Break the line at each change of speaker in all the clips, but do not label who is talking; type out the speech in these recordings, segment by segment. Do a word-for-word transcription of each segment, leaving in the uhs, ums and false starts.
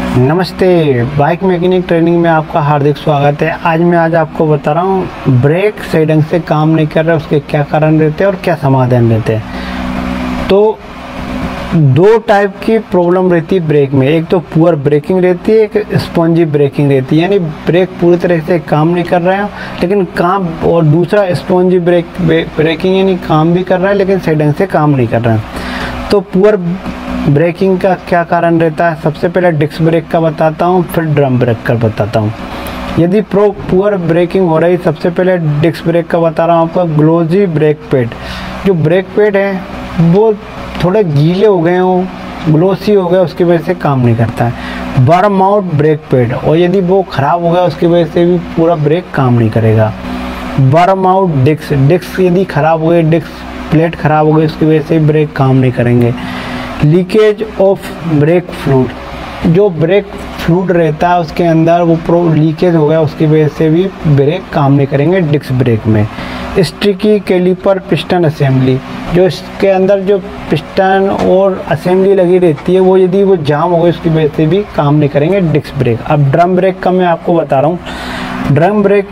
नमस्ते, bike mechanic training में आपका हार्दिक स्वागत है। आज मैं आज आपको बता रहा हूँ ब्रेक सही ढंग से काम नहीं कर रहा, उसके क्या कारण रहते हैं और क्या समाधान रहते हैं। तो दो टाइप की प्रॉब्लम रहती है ब्रेक में, एक तो पुअर ब्रेकिंग रहती है, एक स्पॉन्जी ब्रेकिंग रहती है, यानी ब्रेक पूरी तरह से काम नहीं कर रहा है लेकिन काम, और दूसरा स्पॉन्जी ब्रेक ब्रेकिंग यानी काम भी कर रहा है लेकिन सही ढंग से काम नहीं कर रहा है। तो पुअर ब्रेकिंग का क्या कारण रहता है, सबसे पहले डिस्क ब्रेक का बताता हूँ, फिर ड्रम ब्रेक का बताता हूँ। यदि प्रो पुअर ब्रेकिंग हो रही, सबसे पहले डिस्क ब्रेक का बता रहा हूँ आपका। ग्लोजी ब्रेक पैड, जो ब्रेक पैड है वो थोड़े गीले हो गए हों, ग्लोसी हो गए, उसकी वजह से काम नहीं करता है। बर्म आउट ब्रेक पैड, और यदि वो ख़राब हो गया उसकी वजह से भी पूरा ब्रेक काम नहीं करेगा। बर्म आउट डिस्क, डिस्क यदि ख़राब हो गई, डिस्क प्लेट ख़राब हो गई, उसकी वजह से ब्रेक काम नहीं करेंगे। लीकेज ऑफ ब्रेक फ्लूइड, जो ब्रेक फ्लूइड रहता है उसके अंदर वो प्रो लीकेज हो गया, उसकी वजह से भी ब्रेक काम नहीं करेंगे डिस्क ब्रेक में। स्टिकी कैलिपर पिस्टन असेंबली, जो इसके अंदर जो पिस्टन और असेंबली लगी रहती है वो यदि वो जाम हो गई उसकी वजह से भी काम नहीं करेंगे डिस्क ब्रेक। अब ड्रम ब्रेक का मैं आपको बता रहा हूँ। Drum brake,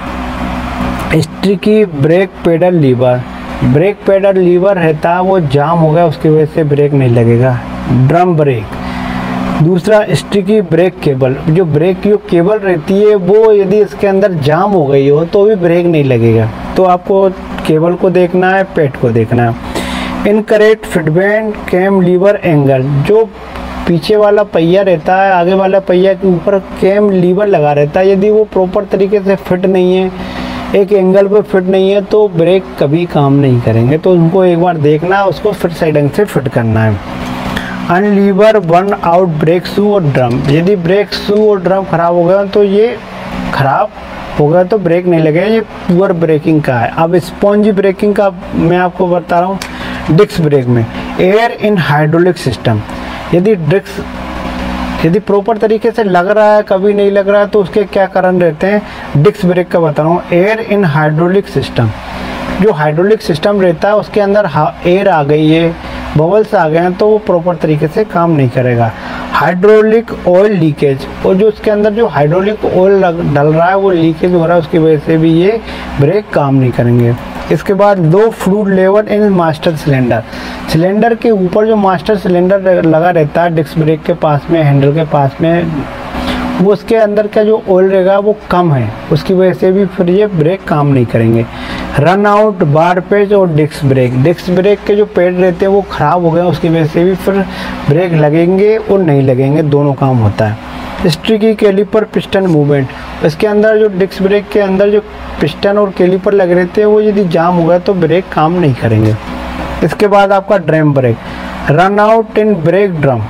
sticky brake pedal lever, brake pedal lever रहता है वो जाम हो गया उसकी वजह से ब्रेक नहीं लगेगा, ड्रम ब्रेक। दूसरा स्टिकी ब्रेक केबल, जो ब्रेक की केबल रहती है वो यदि इसके अंदर जाम हो गई हो तो भी ब्रेक नहीं लगेगा। तो आपको केबल को देखना है, पेड को देखना है। Incorrect fit and cam lever angle, जो पीछे वाला पहिया रहता है, आगे वाला पहिया के ऊपर कैम लीवर लगा रहता है, यदि वो प्रॉपर तरीके से फिट नहीं है, एक एंगल पे फिट नहीं है तो ब्रेक कभी काम नहीं करेंगे। तो उनको एक बार देखना है, उसको फिट सही ढंग से फिट करना है। Unevenly worn out brake shoe और ड्रम, यदि ब्रेक शू और ड्रम खराब हो गया तो ये खराब हो गया तो ब्रेक नहीं लगेगा, ये पुअर ब्रेकिंग का है। अब स्पॉन्जी ब्रेकिंग का मैं आपको बता रहा हूँ। डिस्क ब्रेक में एयर इन हाइड्रोलिक सिस्टम, यदि डिस्क यदि प्रॉपर तरीके से लग रहा है, कभी नहीं लग रहा है, तो उसके क्या कारण रहते हैं। डिस्क ब्रेक का बता रहा हूँ। एयर इन हाइड्रोलिक सिस्टम, जो हाइड्रोलिक सिस्टम रहता है उसके अंदर एयर आ गई है, बबल्स आ गए हैं, तो वो प्रॉपर तरीके से काम नहीं करेगा। हाइड्रोलिक ऑयल लीकेज, और जो उसके अंदर जो हाइड्रोलिक ऑयल डल रहा है वो लीकेज हो रहा है, उसकी वजह से भी ये ब्रेक काम नहीं करेंगे। इसके बाद low fluid level in master cylinder, cylinder के ऊपर जो मास्टर सिलेंडर लगा रहता है डिस्क ब्रेक के पास में, हैंडल के पास में, वो उसके अंदर का जो ऑयल रहेगा वो कम है, उसकी वजह से भी फिर ये ब्रेक काम नहीं करेंगे। रन आउट बार पेज और डिस्क ब्रेक, डिस्क ब्रेक के जो पेड रहते हैं वो ख़राब हो गए, उसकी वजह से भी फिर ब्रेक लगेंगे और नहीं लगेंगे, दोनों काम होता है। स्टिकी कैलिपर पिस्टन मूवमेंट, इसके अंदर जो डिस्क ब्रेक के अंदर जो पिस्टन और कैलिपर लगे रहते हैं वो यदि जाम हो गया तो ब्रेक काम नहीं करेंगे। इसके बाद आपका drum brake, run out in brake drum,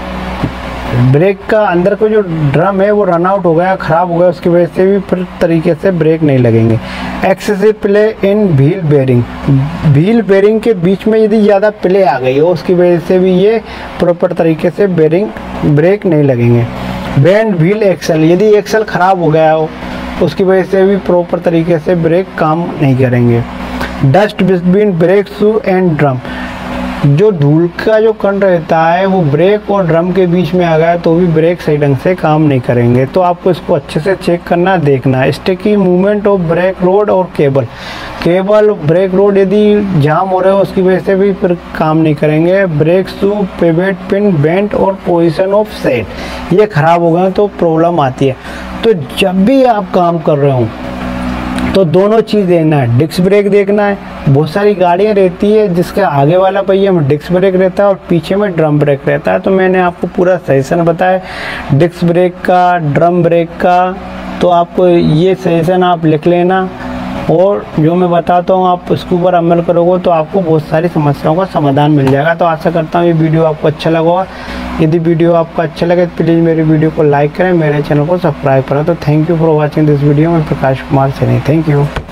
brake का अंदर का जो ड्रम है वो रन आउट हो गया, ख़राब हो गया, उसकी वजह से भी फिर तरीके से ब्रेक नहीं लगेंगे। Excessive play in wheel bearing, wheel bearing के बीच में यदि ज़्यादा प्ले आ गई हो उसकी वजह से भी ये प्रॉपर तरीके से बेरिंग ब्रेक नहीं लगेंगे। बैंड व्हील एक्सल, यदि एक्सल ख़राब हो गया हो उसकी वजह से भी प्रॉपर तरीके से ब्रेक काम नहीं करेंगे। Dust between brake shoe and drum, जो धूल का जो कण रहता है वो ब्रेक और ड्रम के बीच में आ गया तो भी ब्रेक सही ढंग से काम नहीं करेंगे। तो आपको इसको अच्छे से चेक करना, देखना है। Sticky movement of brake rod और केबल, केबल ब्रेक रोड यदि जाम हो रहे हो उसकी वजह से भी फिर काम नहीं करेंगे। Brake shoe, pivot pin, bent और पोजीशन ऑफ सेट, ये खराब हो गए तो प्रॉब्लम आती है। तो जब भी आप काम कर रहे हो तो दोनों चीज़ देखना है, डिस्क ब्रेक देखना है। बहुत सारी गाड़ियाँ रहती है जिसके आगे वाला पहिया में डिस्क ब्रेक रहता है और पीछे में ड्रम ब्रेक रहता है, तो मैंने आपको पूरा सजेशन बताया डिस्क ब्रेक का, ड्रम ब्रेक का। तो आपको ये सजेशन आप लिख लेना, और जो मैं बताता हूँ आप उसके ऊपर अमल करोगे तो आपको बहुत सारी समस्याओं का समाधान मिल जाएगा। तो आशा करता हूँ ये वीडियो आपको अच्छा लगा होगा। यदि वीडियो आपको अच्छा लगे तो प्लीज़ मेरे वीडियो को लाइक करें, मेरे चैनल को सब्सक्राइब करें। तो thank you for watching this video. मैं प्रकाश कुमार सैनी, थैंक यू।